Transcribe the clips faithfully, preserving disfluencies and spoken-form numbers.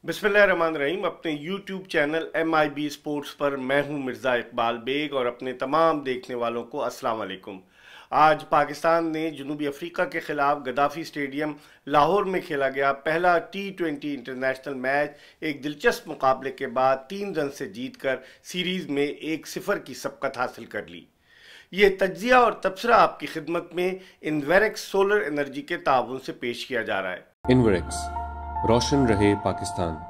बिस्मिल्लाहिर्रहमानिर्रहीम। अपने YouTube channel M I B sports पर मैं हूं मिर्ज़ा इकबाल बेग और अपने तमाम देखने वालों को अस्सलाम वालेकुम। आज पाकिस्तान ने जनूबी अफ्रीका के ख़िलाफ़ गद्दाफ़ी स्टेडियम लाहौर में खेला गया पहला टी ट्वेंटी इंटरनेशनल मैच एक दिलचस्प मुकाबले के बाद तीन रन से जीतकर सीरीज़ में एक सिफर की सबकत हासिल कर ली। ये तज्जिया और तबसरा आपकी खिदमत में इन्वेरेक्स सोलर एनर्जी के ताउन से पेश किया जा रहा है। इन्वेरेक्स, रोशन रहे पाकिस्तान।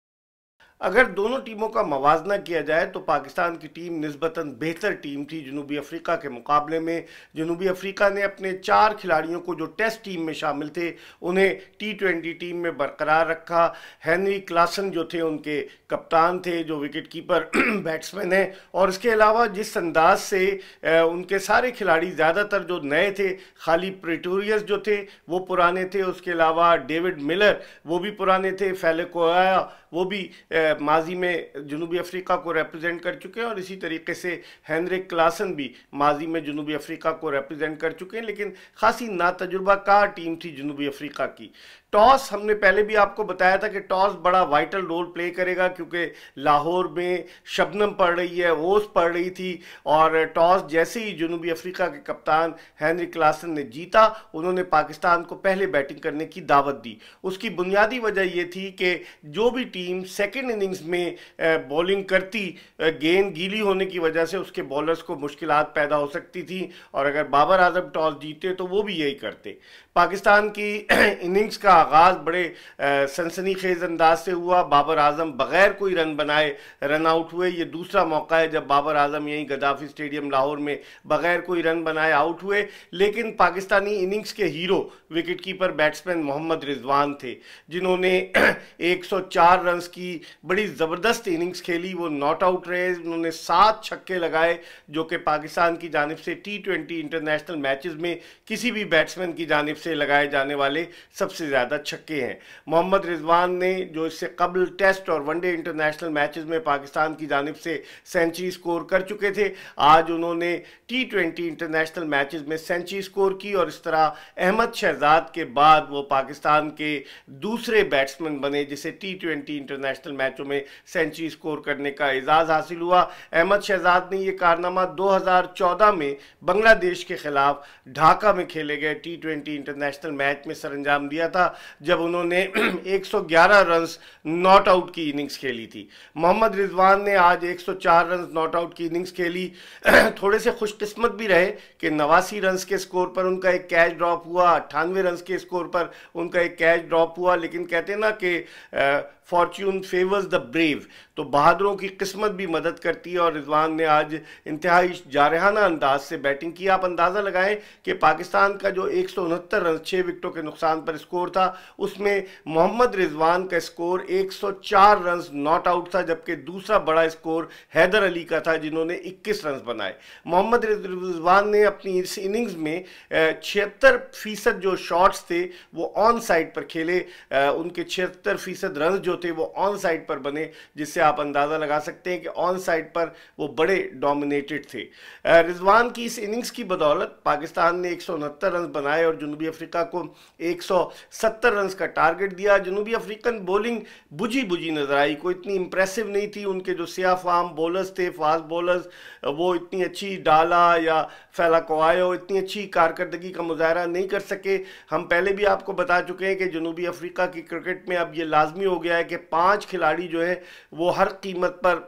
अगर दोनों टीमों का मवाजना किया जाए तो पाकिस्तान की टीम निस्बतन बेहतर टीम थी जनूबी अफ्रीका के मुकाबले में। जनूबी अफ्रीका ने अपने चार खिलाड़ियों को जो टेस्ट टीम में शामिल थे उन्हें टी ट्वेंटी टीम में बरकरार रखा। हेनरी क्लासन जो थे उनके कप्तान थे, जो विकेट कीपर बैट्समैन हैं, और इसके अलावा जिस अंदाज से उनके सारे खिलाड़ी ज़्यादातर जो नए थे, खाली प्रेटोरियस जो थे वो पुराने थे, उसके अलावा डेविड मिलर वो भी पुराने थे, फेलेकोया वो भी माजी में जनूबी अफ्रीका को रिप्रेजेंट कर चुके हैं, और इसी तरीके से हेनरिक क्लासन भी माजी में जनूबी अफ्रीका को रिप्रेजेंट कर चुके हैं। लेकिन खासी नातजुर्बाकार टीम थी जनूबी अफ्रीका की। टॉस हमने पहले भी आपको बताया था कि टॉस बड़ा वाइटल रोल प्ले करेगा, क्योंकि लाहौर में शबनम पड़ रही है, ओस पड़ रही थी, और टॉस जैसे ही जनूबी अफ्रीका के कप्तान हेनरी क्लासन ने जीता, उन्होंने पाकिस्तान को पहले बैटिंग करने की दावत दी। उसकी बुनियादी वजह यह थी कि जो भी टीम सेकेंड इनिंग्स में बॉलिंग करती, गेंद गीली होने की वजह से उसके बॉलर्स को मुश्किलात पैदा हो सकती थी, और अगर बाबर आजम टॉस जीते तो वो भी यही करते। पाकिस्तान की इनिंग्स का आगाज़ बड़े सनसनीखेज अंदाज से हुआ। बाबर आजम बगैर कोई रन बनाए रन आउट हुए। ये दूसरा मौका है जब बाबर आजम यहीं गद्दाफ़ी स्टेडियम लाहौर में बगैर कोई रन बनाए आउट हुए। लेकिन पाकिस्तानी इनिंग्स के hero wicket keeper batsman Mohammad Rizwan थे, जिन्होंने एक सौ चार रन की बड़ी ज़बरदस्त इनिंग्स खेली। वो नॉट आउट रहे, उन्होंने सात छक्के लगाए, जो कि पाकिस्तान की जानिब से टी ट्वेंटी इंटरनेशनल मैचेस में किसी भी बैट्समैन की जानिब से लगाए जाने वाले सबसे ज़्यादा छक्के हैं। मोहम्मद रिजवान ने, जो इससे कबल टेस्ट और वनडे इंटरनेशनल मैचेस में पाकिस्तान की जानिब से सेंचुरी स्कोर कर चुके थे, आज उन्होंने टी ट्वेंटी इंटरनेशनल मैचेस में सेंचुरी स्कोर की, और इस तरह अहमद शहजाद के बाद वो पाकिस्तान के दूसरे बैट्समैन बने जिसे टी ट्वेंटी इंटरनेशनल मैचों में सेंचुरी स्कोर करने का एजाज़ हासिल हुआ। अहमद शहजाद ने यह कारनामा दो हज़ार चौदह में बांग्लादेश के खिलाफ ढाका में खेले गए टी ट्वेंटी इंटरनेशनल मैच में सरंजाम दिया था, जब उन्होंने एक सौ ग्यारह रन्स नॉट आउट की इनिंग्स खेली थी। मोहम्मद रिजवान ने आज एक सौ चार रन्स नॉट आउट की इनिंग्स खेली। थोड़े से खुशकिस्मत भी रहे कि नवासी रन्स के स्कोर पर उनका एक कैच ड्रॉप हुआ, अट्ठानवे रन्स के स्कोर पर उनका एक कैच ड्रॉप हुआ। लेकिन कहते हैं ना कि फॉर्च्यून फेवर्स द ब्रेव, तो बहादुरों की किस्मत भी मदद करती है, और रिजवान ने आज इंतहाई जारहाना अंदाज से बैटिंग की। आप अंदाज़ा लगाएं कि पाकिस्तान का जो एक सौ उनहत्तर रन छः विकेटों के नुकसान पर स्कोर था, उसमें मोहम्मद रिजवान का स्कोर एक सौ चार रन नॉट आउट था, जबकि दूसरा बड़ा स्कोर हैदर अली का था जिन्होंने इक्कीस रन बनाए। मोहम्मद रिजवान ने अपनी इस इनिंग्स में छिहत्तर फीसद जो शॉट्स थे वो ऑन साइड पर खेले। उनके छिहत्तर फीसद रन जो थे वो ऑन साइड पर बने, जिससे आप अंदाजा लगा सकते हैं कि ऑन साइड पर वो बड़े डोमिनेटेड थे। रिजवान की इस इनिंग्स की बदौलत पाकिस्तान ने एक सौ उनहत्तर रन बनाए और जनूबी अफ्रीका को एक सौ सत्तर रन का टारगेट दिया। जनूबी अफ्रीकन बॉलिंग बुझी बुझी नजर आई, कोई इतनी इंप्रेसिव नहीं थी। उनके जो सिया फार्म बॉलर्स थे, फास्ट बॉलर्स, वो इतनी अच्छी डाला या फेलाकोआयो इतनी अच्छी कारकर्दगी का मुजाहरा नहीं कर सके। हम पहले भी आपको बता चुके हैं कि जनूबी अफ्रीका की क्रिकेट में अब ये लाजमी हो गया है कि पांच खिलाड़ी जो है वो हर कीमत पर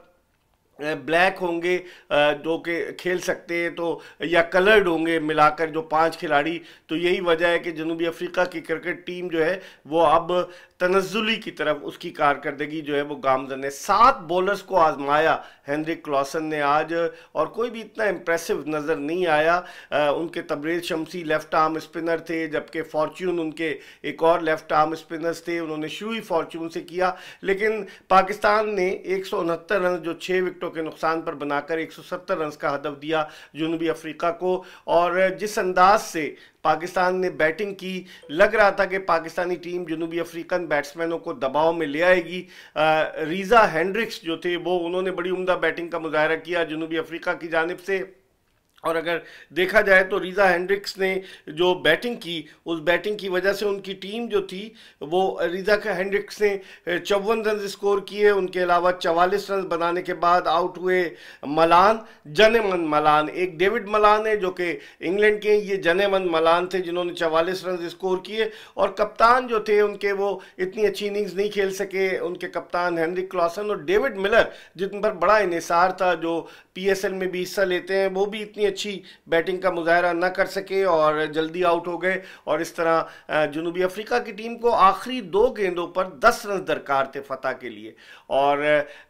ब्लैक होंगे जो कि खेल सकते हैं, तो या कलर्ड होंगे मिलाकर जो पांच खिलाड़ी। तो यही वजह है कि जनूबी अफ्रीका की क्रिकेट टीम जो है वो अब तनज़्ज़ुली की तरफ उसकी कारकर्दगी जो है वो गामज़न है। सात बॉलर्स को आजमाया हेनरिक क्लासन ने आज, और कोई भी इतना इम्प्रेसिव नज़र नहीं आया। आ, उनके Tabraiz Shamsi left arm spinner थे, जबकि फॉर्च्यून उनके एक और लेफ्ट आर्म स्पिनर्स थे, उन्होंने शुरू ही फॉर्च्यून से किया। लेकिन पाकिस्तान ने एक सौ उनहत्तर रन जो छः विकेटों के नुकसान पर बनाकर एक सौ सत्तर रन का हदफ दिया जनूबी अफ्रीका को। और जिस अंदाज से पाकिस्तान ने बैटिंग की, लग रहा था कि पाकिस्तानी टीम जनूबी अफ्रीकन बैट्समैनों को दबाव में ले आएगी। रीज़ा हेंड्रिक्स जो थे वो उन्होंने बड़ी उम्दा बैटिंग का मुजाहरा किया जनूबी अफ्रीका की जानिब से। और अगर देखा जाए तो रीज़ा हेंड्रिक्स ने जो बैटिंग की, उस बैटिंग की वजह से उनकी टीम जो थी वो, रीज़ा का हेंड्रिक्स ने चौवन रन स्कोर किए, उनके अलावा चवालीस रन बनाने के बाद आउट हुए मलान, जनेमन मलान। एक डेविड मलान है जो कि इंग्लैंड के, ये जनेमन मलान थे जिन्होंने चवालीस रन स्कोर किए। और कप्तान जो थे उनके, वो इतनी अच्छी इनिंग्स नहीं खेल सके, उनके कप्तान हेनरिक क्लॉसन और डेविड मिलर जिन पर बड़ा इन्हिसार था, जो पी एस एल में भी हिस्सा लेते हैं, वो भी इतनी अच्छी बैटिंग का मुजाहरा न कर सके और जल्दी आउट हो गए। और इस तरह जनूबी अफ्रीका की टीम को आखिरी दो गेंदों पर दस रन दरकार थे फतह के लिए, और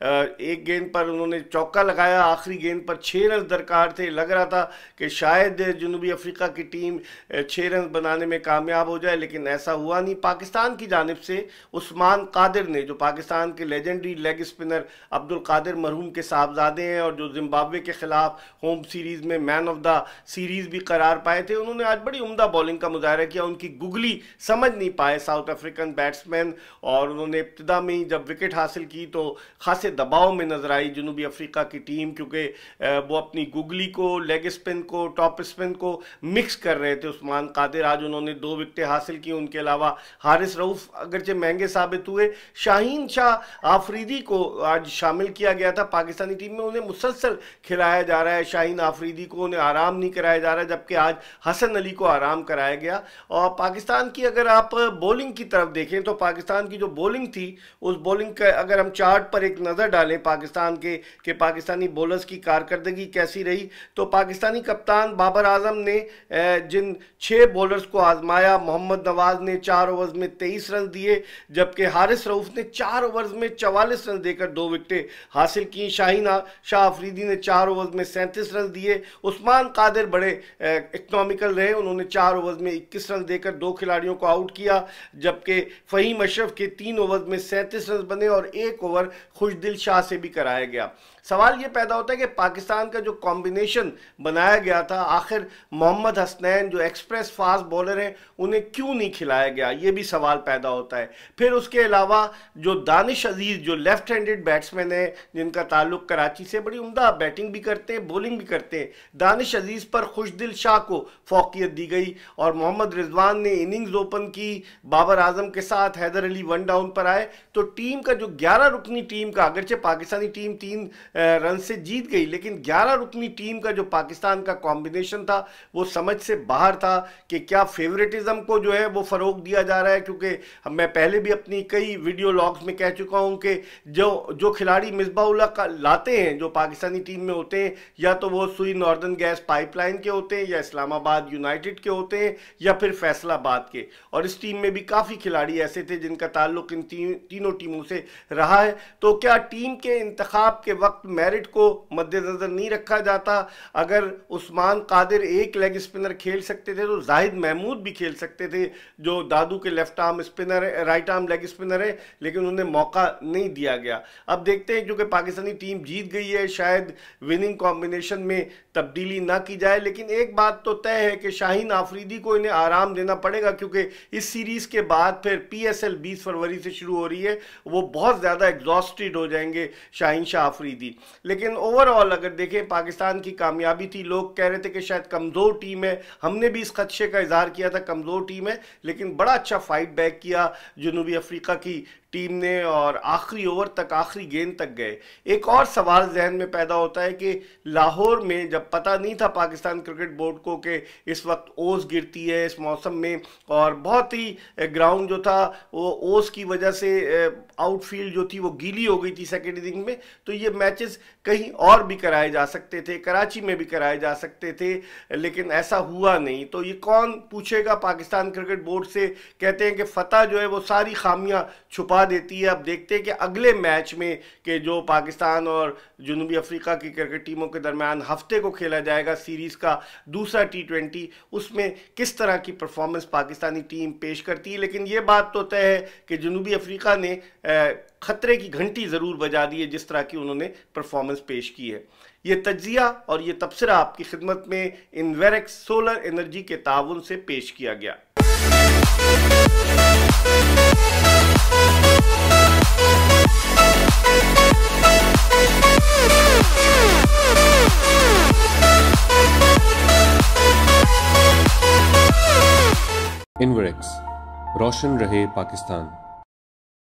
एक गेंद पर उन्होंने चौका लगाया, आखिरी गेंद पर छः रन दरकार थे। लग रहा था कि शायद जनूबी अफ्रीका की टीम छः रन बनाने में कामयाब हो जाए, लेकिन ऐसा हुआ नहीं। पाकिस्तान की जानिब से उस्मान कादिर ने, जो पाकिस्तान के legendary leg spinner Abdul Qadir मरहूम के साहबजादे हैं और जो जिम्बाब्वे के खिलाफ होम सीरीज़ में मैन ऑफ द सीरीज़ भी करार पाए थे, उन्होंने आज बड़ी उम्दा बॉलिंग का मुजाहरा किया। उनकी गुगली समझ नहीं पाए साउथ अफ्रीकन बैट्समैन, और उन्होंने इब्तिदा में ही जब विकेट हासिल की तो खासे दबाव में नजर आई जनूबी अफ्रीका की टीम, क्योंकि वो अपनी गुगली को, लेग स्पिन को, टॉप स्पिन को मिक्स कर रहे थे। उस्मान कादिर आज उन्होंने दो विकेटें हासिल की, उनके अलावा हारिस रऊफ अगरचे महंगे साबित हुए। शाहीन शाह आफरीदी को आज शामिल किया गया था पाकिस्तानी टीम में, उन्हें मुसलसल खिलाया जा रहा है। शाहीन आफरीदी को उन्हें आराम नहीं कराया जा रहा है, जबकि आज हसन अली को आराम कराया गया। और पाकिस्तान की अगर आप बॉलिंग की तरफ देखें तो पाकिस्तान की जो बॉलिंग थी, उस बॉलिंग का अगर हम चार्ट पर एक नज़र डालें पाकिस्तान के कि पाकिस्तानी बॉलर्स की कारकर्दगी कैसी रही, तो पाकिस्तानी कप्तान बाबर आजम ने जिन छः बॉलर्स को आजमाया, मोहम्मद नवाज ने चार ओवर्स में तेईस रन दिए, जबकि हारिस रऊफ ने चार ओवर्स में चवालीस रन देकर दो विकेटें हासिल की। शाहीन शाह अफरीदी ने चार ओवर्स में सैंतीस रन दिए। उस्मान कादिर बड़े इकनॉमिकल रहे, उन्होंने चार ओवर्स में इक्कीस रन देकर दो खिलाड़ियों को आउट किया, जबकि फ़हीम अशरफ के तीन ओवर्स में सैंतीस रन बने और एक ओवर खुशदिल शाह से भी कराया गया। सवाल ये पैदा होता है कि पाकिस्तान का जो कॉम्बिनेशन बनाया गया था, आखिर मोहम्मद हसनैन जो एक्सप्रेस फास्ट बॉलर हैं उन्हें क्यों नहीं खिलाया गया, ये भी सवाल पैदा होता है। फिर उसके अलावा जो दानिश अजीज़ जो लेफ्ट हैंडेड बैट्समैन हैं, जिनका ताल्लुक कराची से, बड़ी उम्दा बैटिंग भी करते हैं, बॉलिंग भी करते हैं, दानिश अजीज़ पर खुशदिल शाह को फौकियत दी गई और मोहम्मद रिजवान ने इनिंग्स ओपन की बाबर आजम के साथ, हैदर अली वन डाउन पर आए। तो टीम का जो ग्यारह रुकनी टीम का, अगरचे पाकिस्तानी टीम तीन रन से जीत गई, लेकिन ग्यारह रुकनी टीम का जो पाकिस्तान का कॉम्बिनेशन था वो समझ से बाहर था कि क्या फेवरेटिज्म को जो है वो फ़रोग दिया जा रहा है। क्योंकि मैं पहले भी अपनी कई वीडियो लॉग्स में कह चुका हूं कि जो जो खिलाड़ी मिसबाउल्लाह का लाते हैं जो पाकिस्तानी टीम में होते हैं, या तो वो सुई नॉर्दर्न गैस पाइपलाइन के होते हैं, या इस्लामाबाद यूनाइटेड के होते हैं, या फिर फैसलाबाद के। और इस टीम में भी काफ़ी खिलाड़ी ऐसे थे जिनका ताल्लुक इन ती, तीनों टीमों से रहा है। तो क्या टीम के इंतखाब के वक्त मेरिट को मद्देनजर नहीं रखा जाता? अगर उस्मान कादिर एक लेग स्पिनर खेल सकते थे तो जाहिद महमूद भी खेल सकते थे, जो दादू के लेफ्ट आर्म स्पिनर है, राइट आर्म लेग स्पिनर है, लेकिन उन्हें मौका नहीं दिया गया। अब देखते हैं, क्योंकि पाकिस्तानी टीम जीत गई है, शायद विनिंग कॉम्बिनेशन में तब्दीली ना की जाए। लेकिन एक बात तो तय है कि शाहीन आफरीदी को इन्हें आराम देना पड़ेगा, क्योंकि इस सीरीज़ के बाद फिर पी एस एल बीस फरवरी से शुरू हो रही है, वो बहुत ज़्यादा एग्जॉस्टेड हो जाएंगे शाहीन शाह आफरीदी। लेकिन ओवरऑल अगर देखें, पाकिस्तान की कामयाबी थी। लोग कह रहे थे कि शायद कमज़ोर टीम है, हमने भी इस खदशे का इजहार किया था कमज़ोर टीम है, लेकिन बड़ा अच्छा फाइट बैक किया जनूबी अफ्रीका की टीम ने और आखिरी ओवर तक, आखिरी गेंद तक गए। एक और सवाल जहन में पैदा होता है कि लाहौर में जब पता नहीं था पाकिस्तान क्रिकेट बोर्ड को कि इस वक्त ओस गिरती है इस मौसम में, और बहुत ही ग्राउंड जो था वो ओस की वजह से आउटफील्ड जो थी वो गीली हो गई थी सेकेंड इनिंग में, तो ये मैचेस कहीं और भी कराए जा सकते थे, कराची में भी कराए जा सकते थे, लेकिन ऐसा हुआ नहीं। तो ये कौन पूछेगा पाकिस्तान क्रिकेट बोर्ड से? कहते हैं कि फतह जो है वो सारी खामियां छुपा देती है। अब देखते हैं कि अगले मैच में कि जो पाकिस्तान और जनूबी अफ्रीका की क्रिकेट टीमों के दरमियान हफ्ते को खेला जाएगा सीरीज़ का दूसरा टी ट्वेंटी, उसमें किस तरह की परफॉर्मेंस पाकिस्तानी टीम पेश करती है। लेकिन ये बात तो तय है कि जनूबी अफ्रीका ने खतरे की घंटी ज़रूर बजा दी है जिस तरह की उन्होंने परफॉर्मेंस पेश की है। ये तज्जिया और ये तबसरा आपकी खिदमत में इन्वेरेक्स सोलर एनर्जी के ताउन से पेश किया गया। We'll be right back. इनवरेक्स, रोशन रहे पाकिस्तान।